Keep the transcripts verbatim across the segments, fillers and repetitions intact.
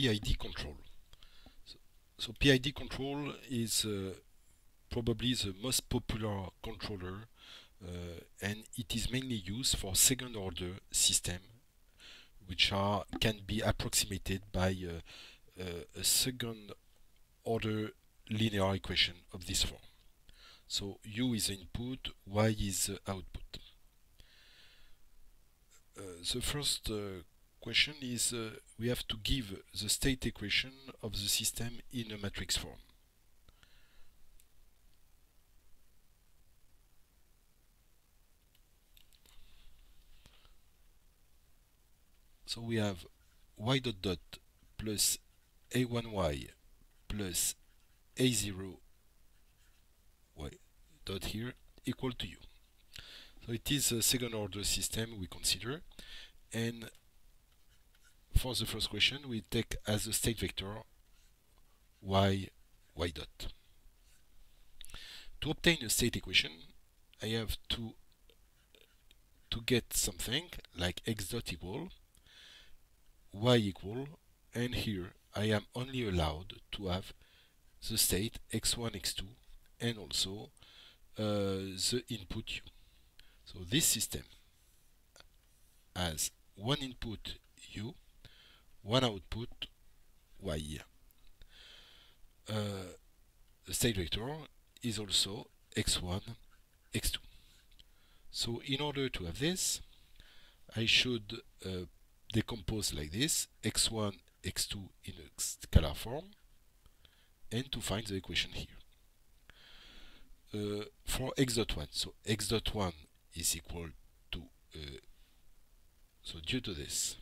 P I D control. So, so P I D control is uh, probably the most popular controller, uh, and it is mainly used for second order system, which are can be approximated by uh, uh, a second order linear equation of this form. So U is the input, Y is the output. Uh, the first uh, question is uh, we have to give the state equation of the system in a matrix form. So we have y dot dot plus a one y plus a zero y dot here equal to u. So it is a second order system we consider, and for the first question we take as a state vector y y dot. To obtain a state equation, I have to to get something like x dot equal y equal, and here I am only allowed to have the state x one, x two, and also uh, the input u. So this system has one input u, one output y. Uh, the state vector is also x one, x two. So in order to have this, I should uh, decompose like this, x one, x two in a scalar form, and to find the equation here. Uh, for x dot one, so x dot one is equal to, uh, so due to this,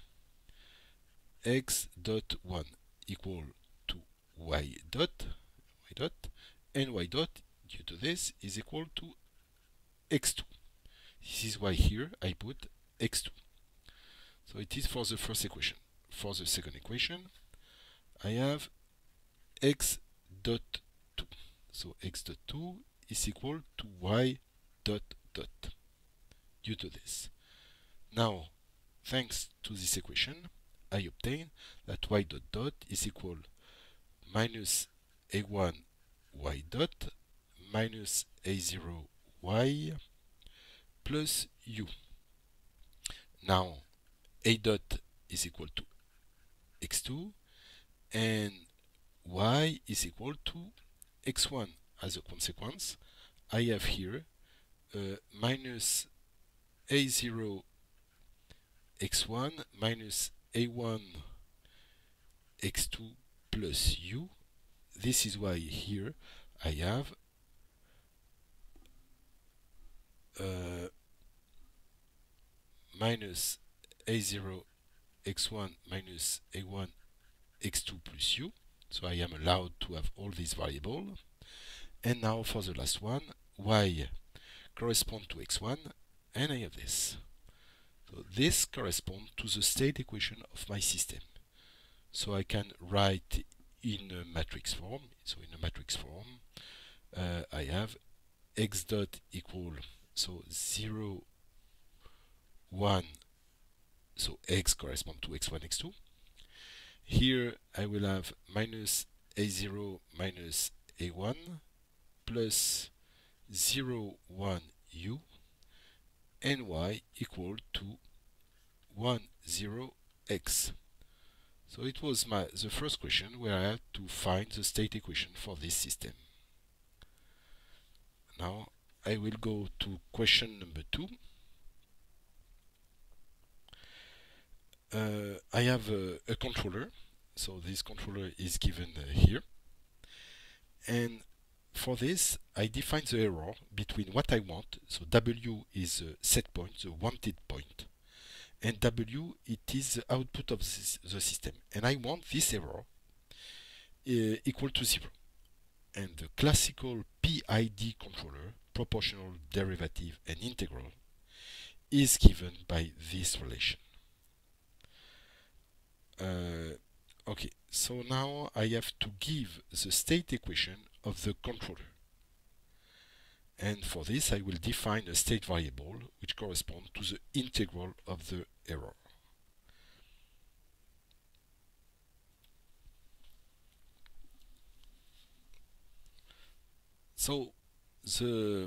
x dot one equal to y dot, y dot, and y dot due to this is equal to x two. This is why here I put x two. So it is for the first equation. For the second equation, I have x dot two. So x dot two is equal to y dot dot due to this. Now, thanks to this equation, I obtain that y dot dot is equal minus a one y dot minus a zero y plus u. Now, a dot is equal to x two and y is equal to x one. As a consequence, I have here uh, minus a zero x one minus a one x two plus u. This is why here I have uh, minus a zero x one minus a one x two plus u. So I am allowed to have all these variables. And now for the last one, y corresponds to x one, and I have this. So this corresponds to the state equation of my system. So I can write in a matrix form. So in a matrix form, uh, I have x dot equal, so zero, one, so x corresponds to x one, x two. Here I will have minus a zero minus a one plus zero, one u, and y equal to one, zero, x. So it was my the first question where I had to find the state equation for this system. Now I will go to question number two. Uh, I have a, a controller, so this controller is given uh, here, and for this I define the error between what I want. So W is the set point, the wanted point, and W it is the output of this, the system, and I want this error uh, equal to zero. And the classical P I D controller, proportional, derivative, and integral, is given by this relation. Uh, okay, so now I have to give the state equation of the controller. And for this I will define a state variable which corresponds to the integral of the error. so the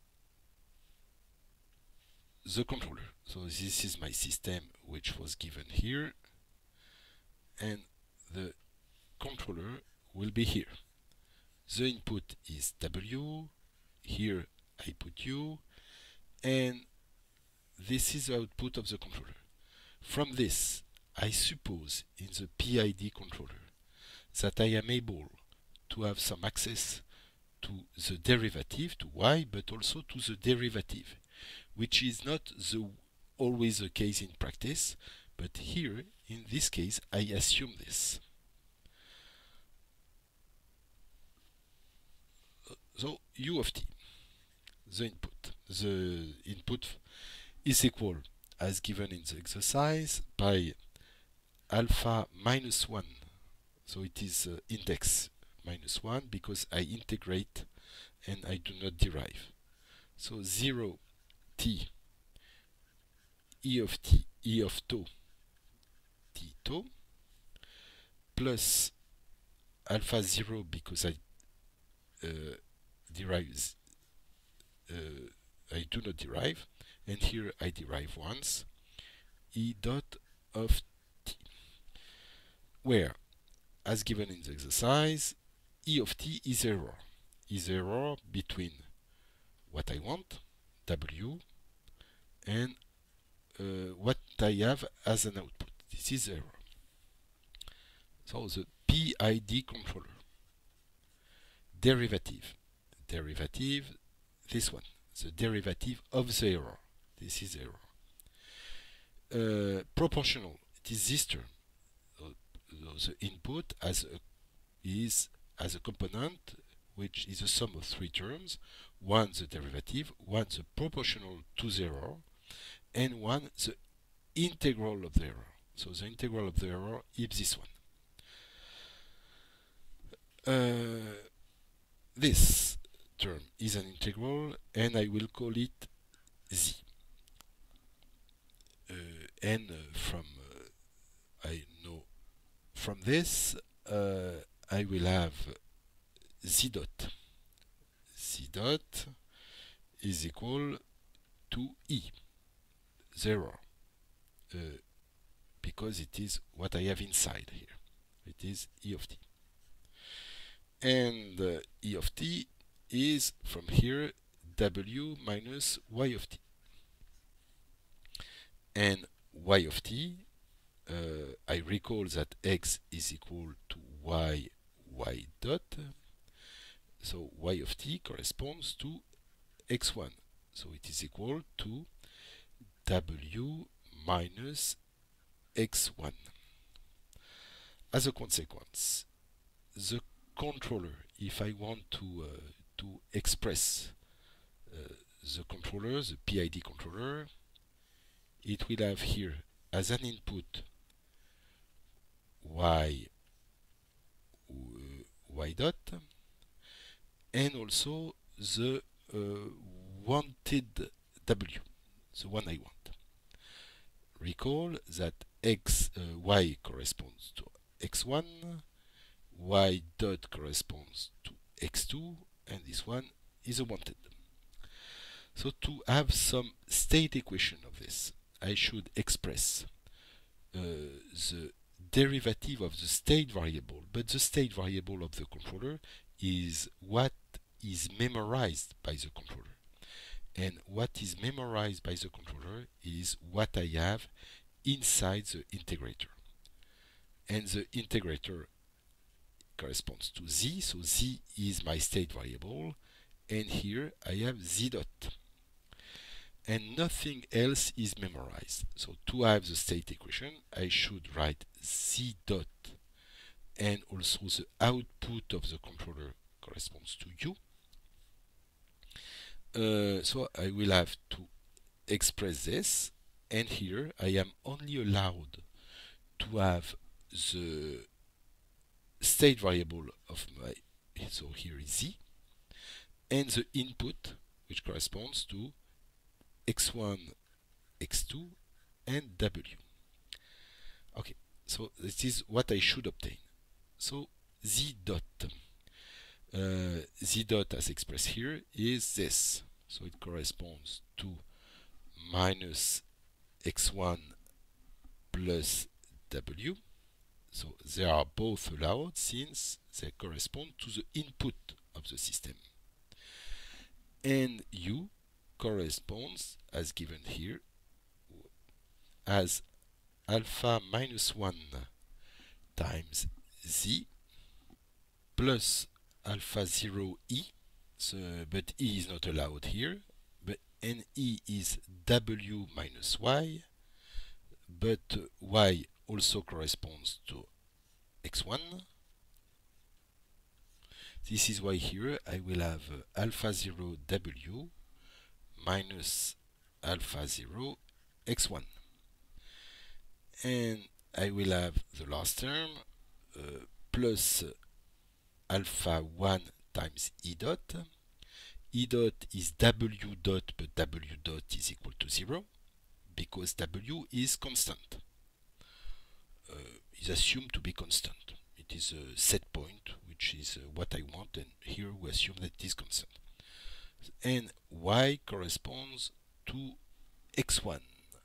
the controller. So this is my system which was given here, and the controller will be here. The input is W, here I put U, and this is the output of the controller. From this, I suppose in the P I D controller that I am able to have some access to the derivative, to y, but also to the derivative, which is not the, always the case in practice, but here, in this case, I assume this. So u of t, the input, the input is equal, as given in the exercise, by alpha minus one. So it is uh, index minus one because I integrate and I do not derive. So zero t e of t, e of tau, t tau, plus alpha zero because I uh, derive, uh, I do not derive, and here I derive once, e dot of t, where, as given in the exercise, e of t is error, is error between what I want, w, and uh, what I have as an output. This is error. So the P I D controller, derivative, derivative, this one, the derivative of the error. This is error. Uh, proportional, it is this term. Uh, the input as a, is as a component which is a sum of three terms, one the derivative, one the proportional to the error, and one the integral of the error. So the integral of the error is this one. Uh, this term is an integral, and I will call it z. Uh, and uh, from uh, I know from this uh, I will have z dot. Z dot is equal to e, zero, uh, because it is what I have inside here. It is e of t. And uh, e of t is from here w minus y of t. And y of t, uh, I recall that x is equal to y, y dot. So y of t corresponds to x one. So it is equal to w minus x one. As a consequence, the controller, if I want to uh, to express uh, the controller, the P I D controller, it will have here as an input y, uh, y dot, and also the uh, wanted w, the one I want. Recall that x, uh, y corresponds to x one, y dot corresponds to x two, and this one is a wanted. So to have some state equation of this, I should express uh, the derivative of the state variable, but the state variable of the controller is what is memorized by the controller. And what is memorized by the controller is what I have inside the integrator. And the integrator corresponds to z, so z is my state variable, and here I have z dot. And nothing else is memorized. So to have the state equation, I should write z dot, and also the output of the controller corresponds to u. Uh, so I will have to express this, and here I am only allowed to have the state variable of my, so here is z, and the input, which corresponds to x one, x two, and w. Okay, so this is what I should obtain. So z dot. uh, z dot as expressed here is this. So it corresponds to minus x one plus w. So they are both allowed since they correspond to the input of the system. And u corresponds, as given here, as alpha minus one times z plus alpha zero e, so, but e is not allowed here, but and e is w minus y, but y also corresponds to x one. This is why here I will have uh, alpha zero w minus alpha zero x one. And I will have the last term uh, plus uh, alpha one times e dot. E dot is w dot, but w dot is equal to zero because w is constant. Uh, is assumed to be constant. It is a set point, which is uh, what I want, and here we assume that it is constant. And y corresponds to x one.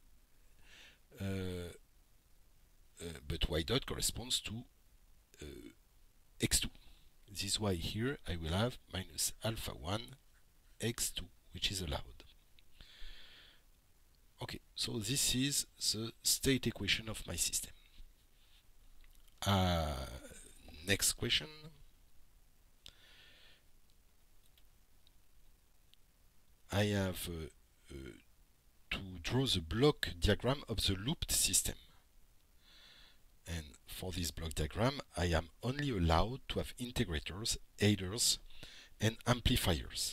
Uh, uh, but y dot corresponds to uh, x two. This is why here I will have minus alpha one x two, which is allowed. Okay, so this is the state equation of my system. Uh, next question. I have uh, uh, to draw the block diagram of the looped system. And for this block diagram, I am only allowed to have integrators, adders, and amplifiers.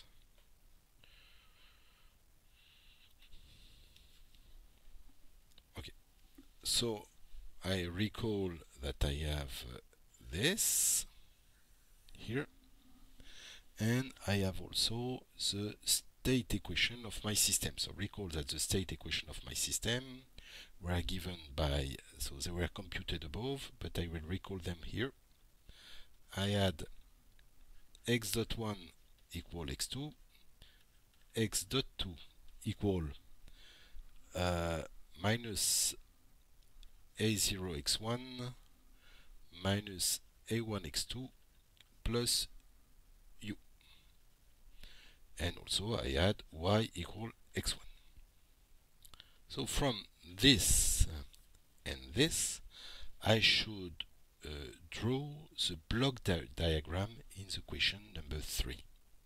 Okay, so I recall that I have uh, this here, and I have also the state equation of my system. So recall that the state equation of my system were given by, so they were computed above, but I will recall them here. I had x dot one equal x two, x dot two equal uh, minus a zero x one minus a one x two plus u. And also I had y equal x one. So from this and this, I should uh, draw the block di diagram in the question number three.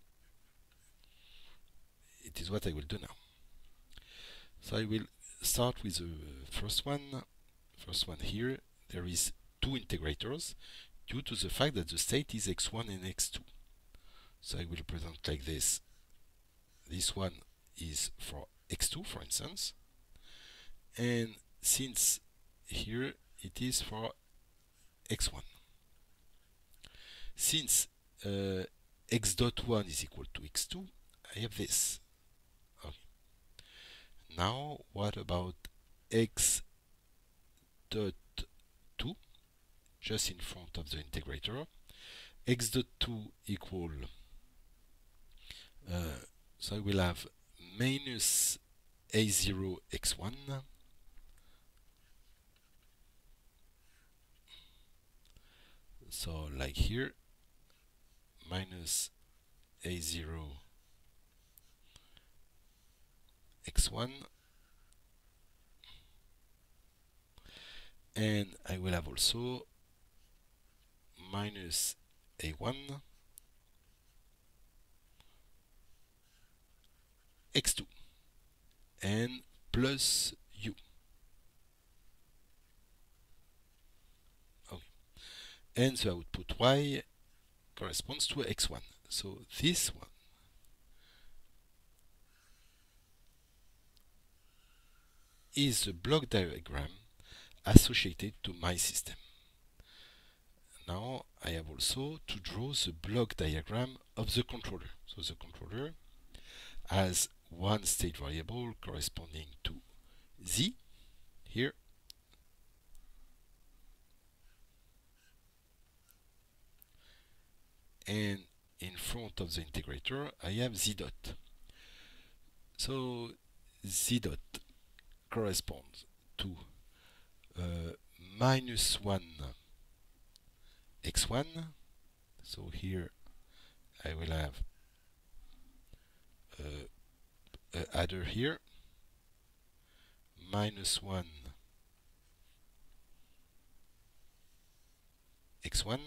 It is what I will do now. So I will start with the first one. First one here, there is two integrators due to the fact that the state is x one and x two. So I will present like this. This one is for x two, for instance, and since here it is for x one. Since uh, x dot one is equal to x two, I have this. Okay. Now what about x dot two, just in front of the integrator? X dot two equal, uh, so I will have minus a zero x one so like here, minus a zero x one, and I will have also minus a one x two and plus u. Okay. And the output y corresponds to x one. So this one is the block diagram associated to my system. Now I have also to draw the block diagram of the controller. So the controller has one state variable corresponding to z here, and in front of the integrator, I have z dot. So z dot corresponds to uh, minus one x one. So here I will have uh, a adder here, minus one x one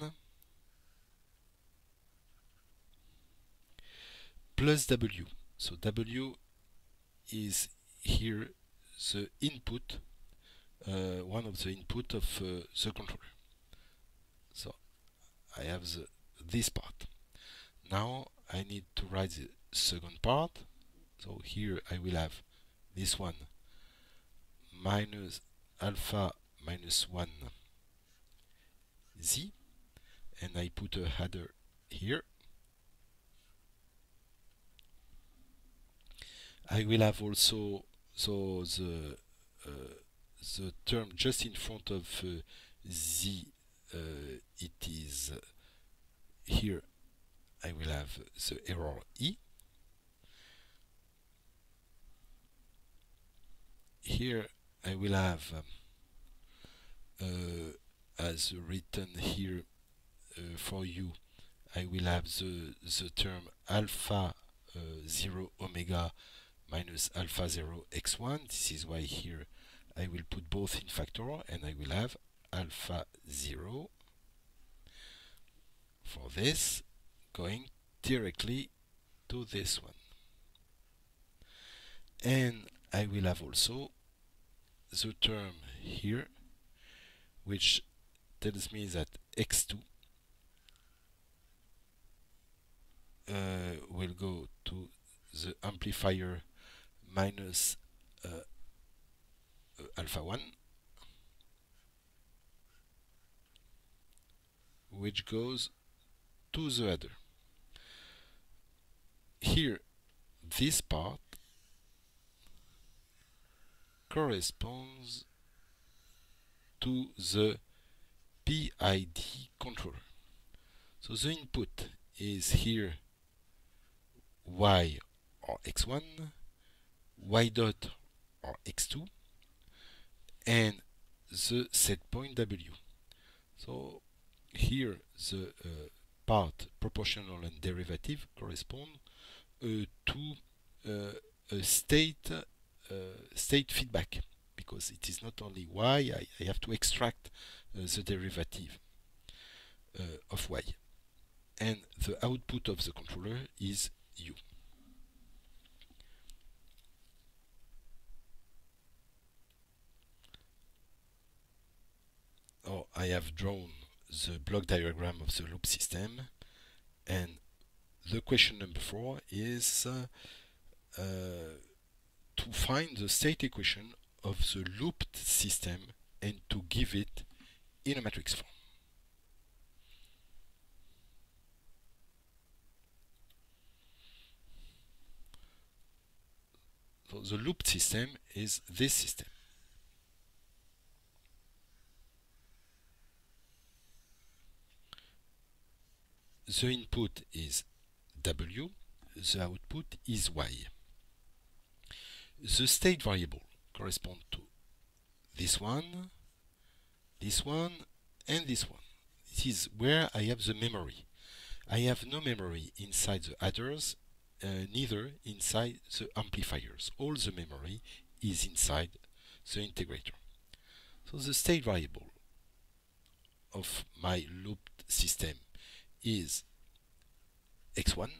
plus w. So w is here the input, uh, one of the input of uh, the controller. So I have the, this part. Now I need to write the second part. So here I will have this one minus alpha minus one z, and I put a header here. I will have also so the uh, the term just in front of uh, z, uh, it is uh, here I will have the error e. Here I will have um, uh, as written here uh, for you, I will have the, the term alpha uh, zero omega minus alpha zero x one. This is why here I will put both in factorial, and I will have alpha zero for this going directly to this one. And I will have also the term here which tells me that x two uh, will go to the amplifier minus uh, uh, alpha one, which goes to the header. Here, this part corresponds to the P I D controller. So the input is here y or x one, y dot or x two, and the set point w. So here the uh, part proportional and derivative correspond uh, to uh, a state uh, state feedback, because it is not only y, I, I have to extract uh, the derivative uh, of y, and the output of the controller is u. Oh, I have drawn the block diagram of the loop system, and the question number four is uh, uh, to find the state equation of the looped system and to give it in a matrix form. So the looped system is this system. The input is w, the output is y. The state variable corresponds to this one, this one, and this one. This is where I have the memory. I have no memory inside the adders, uh, neither inside the amplifiers. All the memory is inside the integrator. So the state variable of my looped system is x one,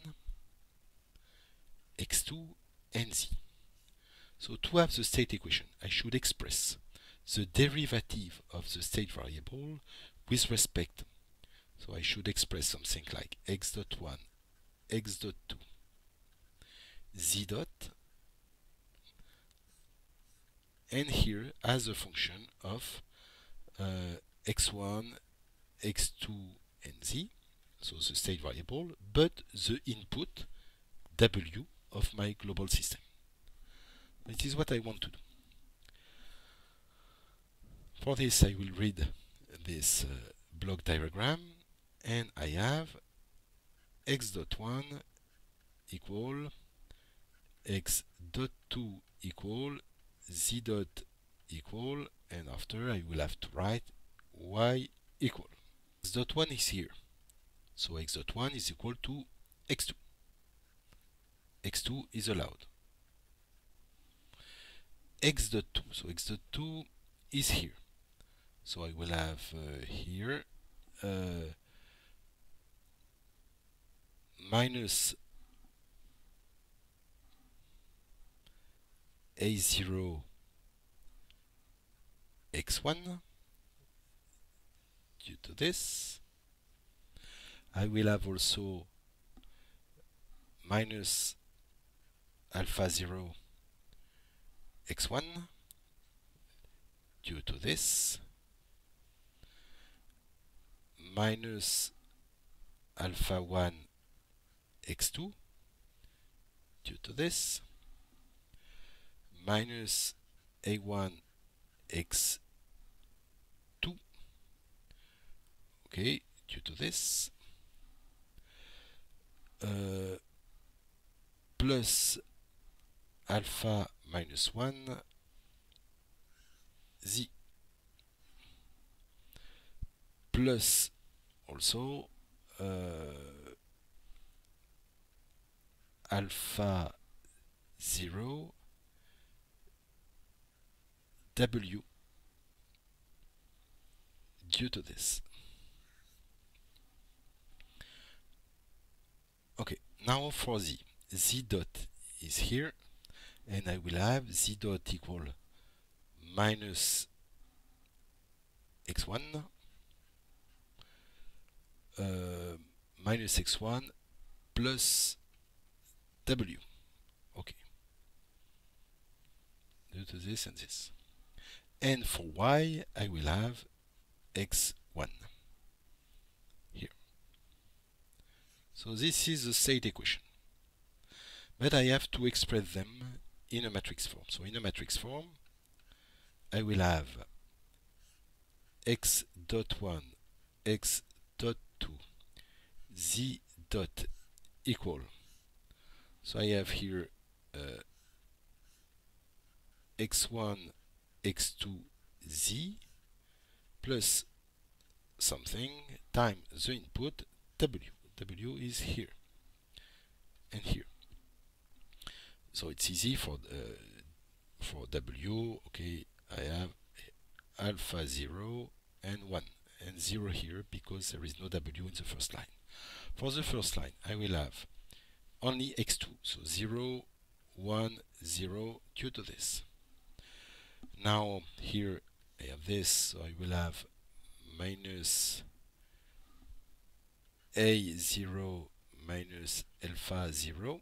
x two, and z. So to have the state equation, I should express the derivative of the state variable with respect. So I should express something like x dot one, x dot two, z dot, and here as a function of uh, x one, x two, and z, so the state variable, but the input w of my global system. It is what I want to do. For this, I will read this uh, block diagram, and I have x dot one equal x dot two equal z dot equal, and after I will have to write y equal. X dot one is here, so x dot one is equal to x two. x two is allowed. X dot two, so x dot two is here, so I will have uh, here uh, minus a zero x one. Due to this, I will have also minus alpha zero x one. Due to this, minus alpha one x two. Due to this, minus a one x two. Okay, due to this, uh, plus alpha minus one z, plus also uh, alpha zero w due to this. Okay, now for z, z dot is here, and I will have z dot equal minus x one, uh, minus x one plus w. Okay, due to this and this. And for y, I will have x one here. So this is the state equation, but I have to express them in a matrix form. So in a matrix form, I will have x dot one, x dot two, z dot equal. So I have here uh, x one, x two, z plus something times the input w. W is here and here. So it's easy for uh, for w. Okay, I have alpha zero and one, and zero here because there is no w in the first line. For the first line, I will have only x two, so zero, one, zero due to this. Now here I have this, so I will have minus a zero minus alpha zero.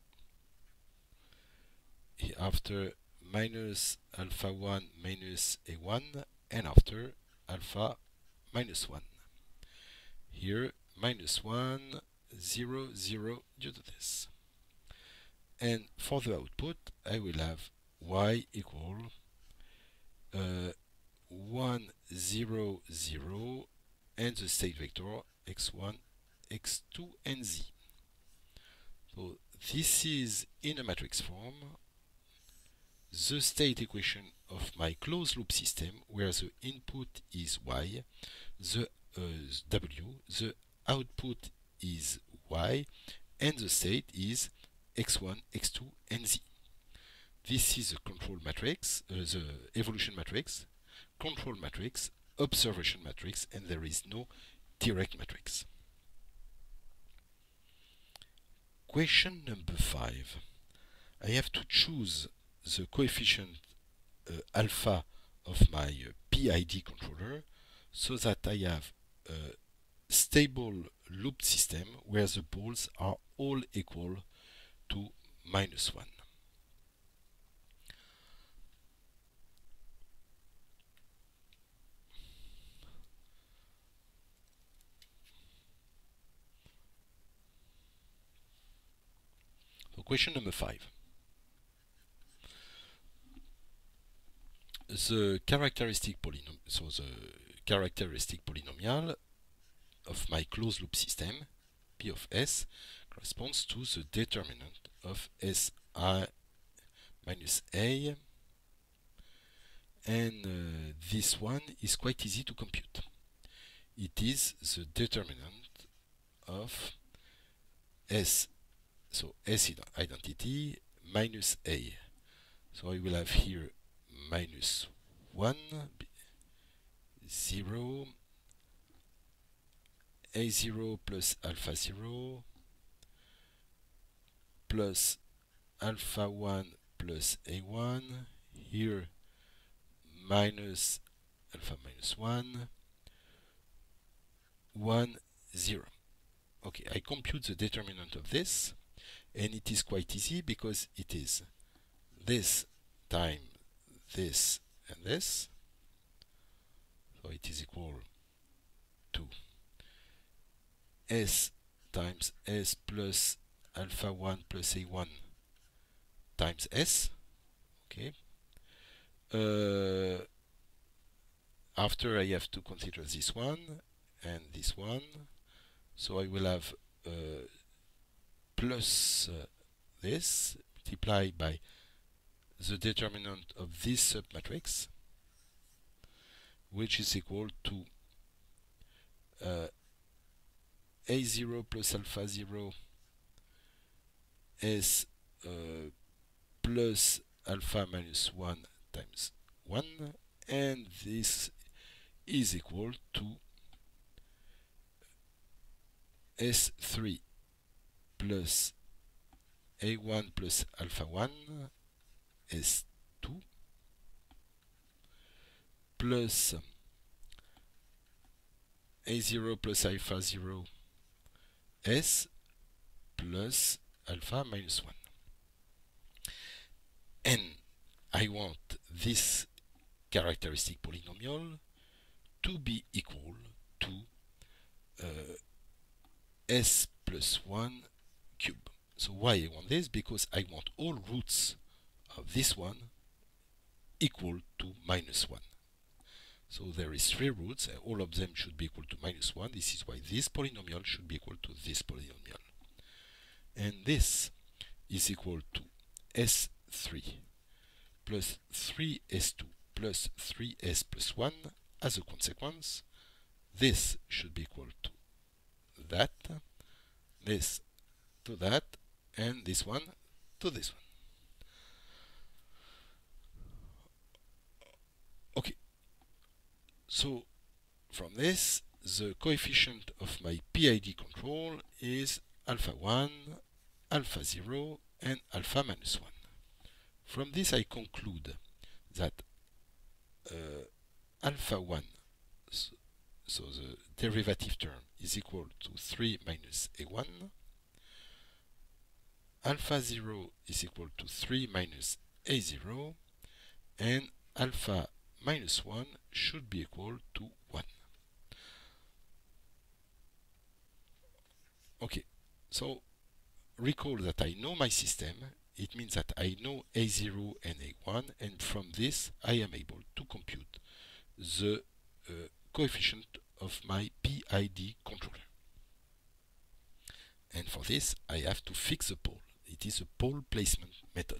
After minus alpha one minus a one, and after alpha minus one. Here minus one, zero, zero due to this. And for the output, I will have y equal uh, one, zero, zero, and the state vector x one, x two, and z. So this is in a matrix form the state equation of my closed loop system, where the input is y, the uh, w, the output is y, and the state is x one, x two, and z. This is the control matrix, uh, the evolution matrix, control matrix, observation matrix, and there is no direct matrix. Question number five. I have to choose the coefficient uh, alpha of my uh, P I D controller so that I have a stable loop system where the poles are all equal to minus one. So question number five. The characteristic polynomial, so the characteristic polynomial of my closed loop system, P of S, corresponds to the determinant of S I minus A, and uh, this one is quite easy to compute. It is the determinant of S, so S identity minus A. So I will have here minus one, zero, A zero plus alpha zero, plus alpha one plus A one, here minus alpha minus one, one, zero. Okay, I compute the determinant of this, and it is quite easy because it is this times this and this, so it is equal to S times S plus alpha one plus A one times S. Okay. Uh, after I have to consider this one and this one, so I will have uh, plus uh, this multiplied by the determinant of this submatrix, which is equal to uh, A zero plus alpha zero S uh, plus alpha minus one times one, and this is equal to S three plus A one plus alpha one S two plus A zero plus alpha zero S plus alpha minus one. And I want this characteristic polynomial to be equal to uh, S plus one cube. So why I want this? Because I want all roots of this one equal to minus one. So there is three roots, and all of them should be equal to minus one. This is why this polynomial should be equal to this polynomial. And this is equal to S three plus three S two plus three S plus one. As a consequence, this should be equal to that, this to that, and this one to this one. Okay, so from this, the coefficient of my P I D control is alpha one, alpha zero, and alpha minus one. From this, I conclude that uh, alpha one, so, so the derivative term, is equal to three minus A one, alpha zero is equal to three minus A zero, and alpha minus one should be equal to one. Okay, so recall that I know my system. It means that I know A zero and A one, and from this I am able to compute the uh, coefficient of my P I D controller. And for this I have to fix the pole. It is a pole placement method.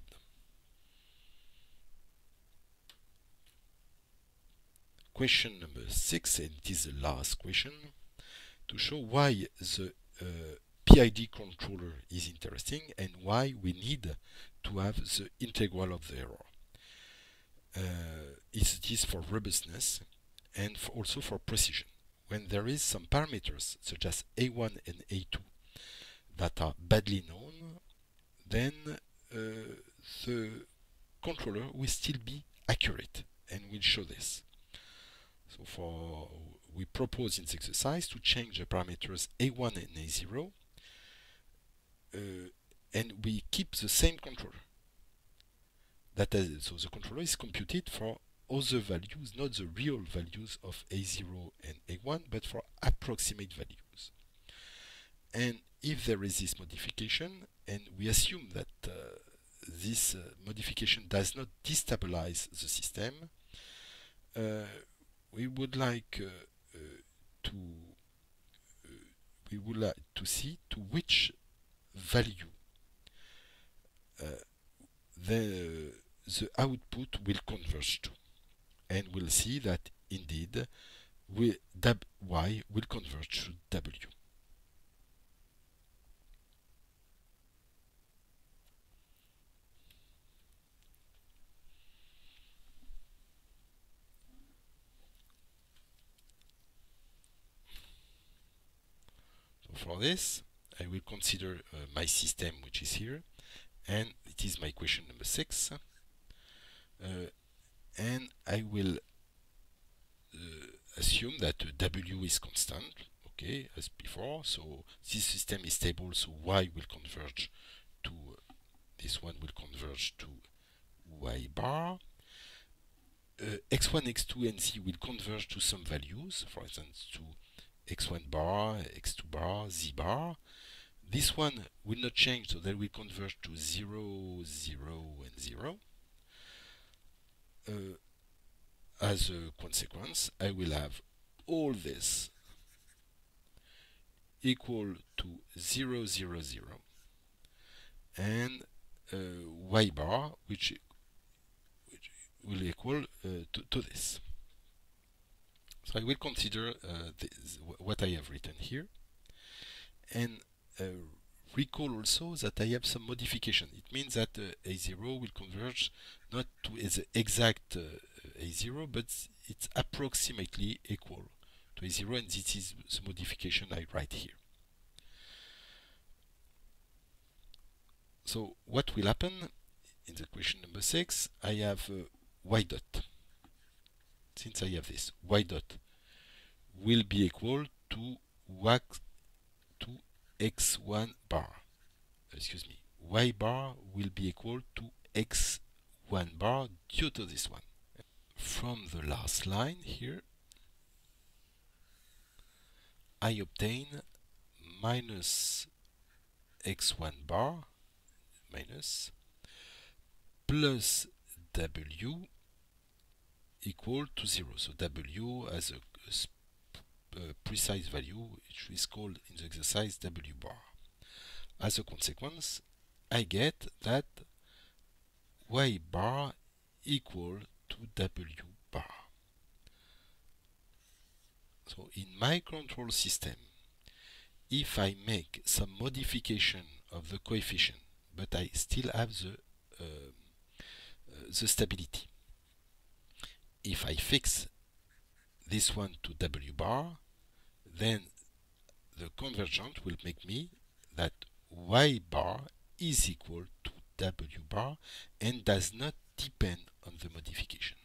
Question number six, and it is the last question, to show why the uh, P I D controller is interesting and why we need to have the integral of the error. Uh, it is for robustness and for also for precision. When there is some parameters such as A one and A two that are badly known, then uh, the controller will still be accurate, and we'll show this. So for we propose in this exercise to change the parameters A one and A zero, uh, and we keep the same controller. That is, so the controller is computed for other values, not the real values of A zero and A one, but for approximate values. And if there is this modification, and we assume that uh, this uh, modification does not destabilize the system, uh, we would like uh, uh, to uh, we would like to see to which value, uh, the, the output will converge to. And we'll see that indeed we, y will converge to w. So for this, I will consider uh, my system, which is here, and it is my equation number six. Uh, and I will uh, assume that uh, w is constant, okay, as before. So this system is stable, so y will converge to uh, this one will converge to y bar. Uh, x one, x two, and z will converge to some values, for instance, to x one bar, x two bar, z bar. This one will not change, so they will converge to zero, zero, and zero. Uh, as a consequence, I will have all this equal to zero, zero, zero, and uh, y bar, which, which will equal uh, to, to this. So I will consider uh, this, what I have written here, and uh, recall also that I have some modification. It means that uh, A zero will converge not to the exact uh, A zero, but it's approximately equal to A zero, and this is the modification I write here. So what will happen in the question number six? I have uh, y dot. Since I have this, y dot will be equal to wax to x one bar. Excuse me, y bar will be equal to x one bar due to this one. From the last line here, I obtain minus x one bar minus plus w equal to zero. So w as a, a, a precise value, which is called in the exercise w bar. As a consequence, I get that y bar equal to w bar. So in my control system, if I make some modification of the coefficient, but I still have the uh, uh, the stability. If I fix this one to w bar, then the convergent will make me that y bar is equal to w bar and does not depend on the modification.